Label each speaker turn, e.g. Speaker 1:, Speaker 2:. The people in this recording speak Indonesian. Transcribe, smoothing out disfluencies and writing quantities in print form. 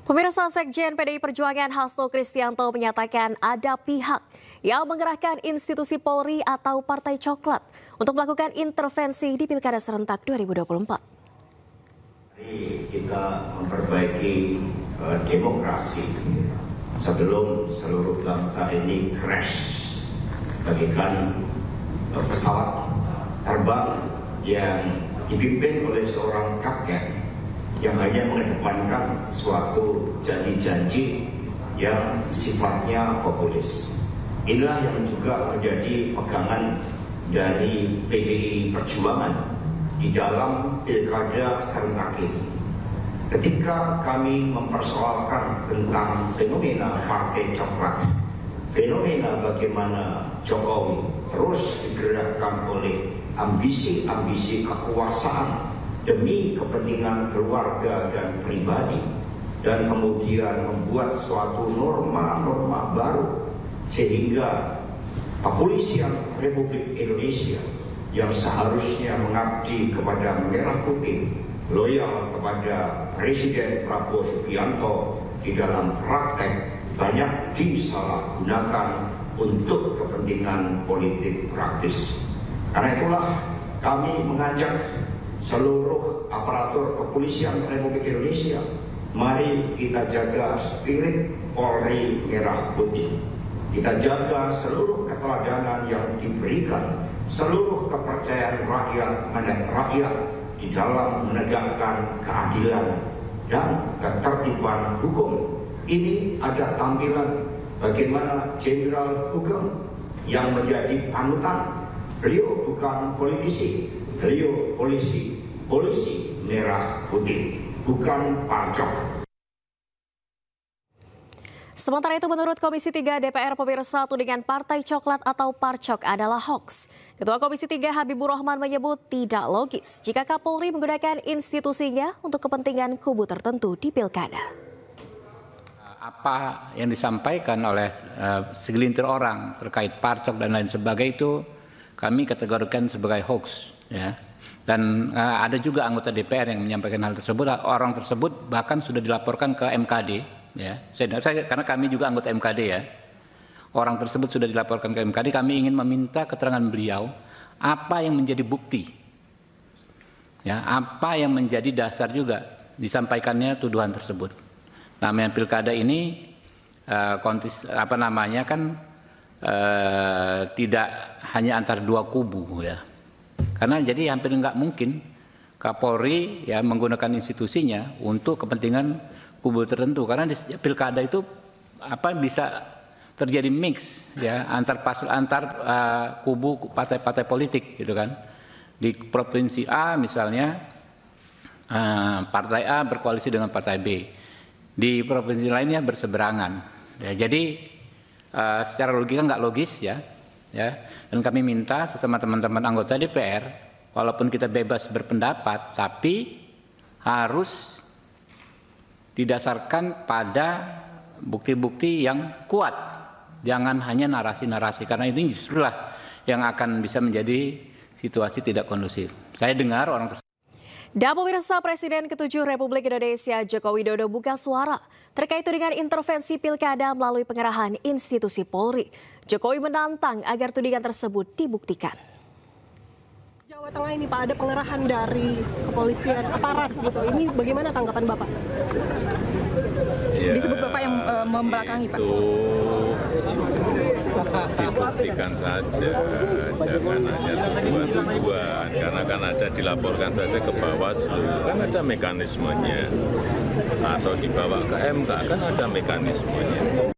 Speaker 1: Pemirsa, Sekjen PDI Perjuangan Hasto Kristianto menyatakan ada pihak yang mengerahkan institusi Polri atau Partai Coklat untuk melakukan intervensi di Pilkada serentak 2024.
Speaker 2: Kita memperbaiki demokrasi sebelum seluruh bangsa ini crash bagaikan pesawat terbang yang dipimpin oleh seorang kapten yang hanya mengedepankan suatu janji-janji yang sifatnya populis. Inilah yang juga menjadi pegangan dari PDI Perjuangan di dalam pilkada serentak ini. Ketika kami mempersoalkan tentang fenomena Partai Coklat, fenomena bagaimana Jokowi terus digerakkan oleh ambisi-ambisi kekuasaan demi kepentingan keluarga dan pribadi, dan kemudian membuat suatu norma-norma baru sehingga kepolisian Republik Indonesia yang seharusnya mengabdi kepada merah putih, loyal kepada Presiden Prabowo Subianto, di dalam praktek banyak disalahgunakan untuk kepentingan politik praktis. Karena itulah kami mengajak seluruh aparatur kepolisian Republik Indonesia, mari kita jaga spirit Polri Merah Putih. Kita jaga seluruh keteladanan yang diberikan, seluruh kepercayaan mandat rakyat di dalam menegakkan keadilan dan ketertiban hukum. Ini ada tampilan bagaimana Jenderal Hukum yang menjadi panutan. Beliau bukan politisi, beliau polisi merah putih, bukan parcok.
Speaker 1: Sementara itu, menurut Komisi 3 DPR, pemirsa, tudingan Partai Coklat atau Parcok adalah hoax. Ketua Komisi 3 Habibur Rahman menyebut tidak logis jika Kapolri menggunakan institusinya untuk kepentingan kubu tertentu di pilkada.
Speaker 3: Apa yang disampaikan oleh segelintir orang terkait Parcok dan lain sebagainya itu kami kategorikan sebagai hoax, ya. Dan ada juga anggota DPR yang menyampaikan hal tersebut. Orang tersebut bahkan sudah dilaporkan ke MKD, ya. Karena kami juga anggota MKD, ya. Orang tersebut sudah dilaporkan ke MKD. Kami ingin meminta keterangan beliau apa yang menjadi bukti, ya, apa yang menjadi dasar juga disampaikannya tuduhan tersebut. Namanya pilkada ini tidak hanya antara dua kubu, ya. Karena jadi hampir nggak mungkin Kapolri ya menggunakan institusinya untuk kepentingan kubu tertentu, karena di pilkada itu bisa terjadi mix, ya, antar kubu partai-partai politik gitu kan. Di provinsi A misalnya partai A berkoalisi dengan partai B, di provinsi lainnya berseberangan, ya. Jadi secara logika nggak logis, ya. Dan kami minta sesama teman-teman anggota DPR, walaupun kita bebas berpendapat, tapi harus didasarkan pada bukti-bukti yang kuat, jangan hanya narasi-narasi, karena ini justrulah yang akan bisa menjadi situasi tidak kondusif. Saya dengar orang tersebut.
Speaker 1: Dan pemirsa, Presiden ke-7 Republik Indonesia Joko Widodo buka suara terkait tudingan intervensi pilkada melalui pengerahan institusi Polri. Jokowi menantang agar tudingan tersebut dibuktikan.
Speaker 4: Jawa Tengah ini, Pak, ada pengerahan dari kepolisian, aparat gitu. Ini bagaimana tanggapan Bapak?
Speaker 5: Ya,
Speaker 4: disebut Bapak yang membelakangi, Pak.
Speaker 5: Itu dibuktikan saja, jangan hanya tuduhan-tuduhan, karena kan ada dilaporkan saja ke Bawaslu, kan ada mekanismenya, atau dibawa ke MK, kan ada mekanismenya.